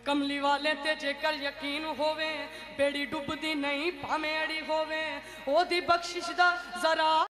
कमली वाले ते जेकर यकीन होवे बेड़ी डुबदी नहीं भावें अड़ी होवे ओदी बख्शिश दा जरा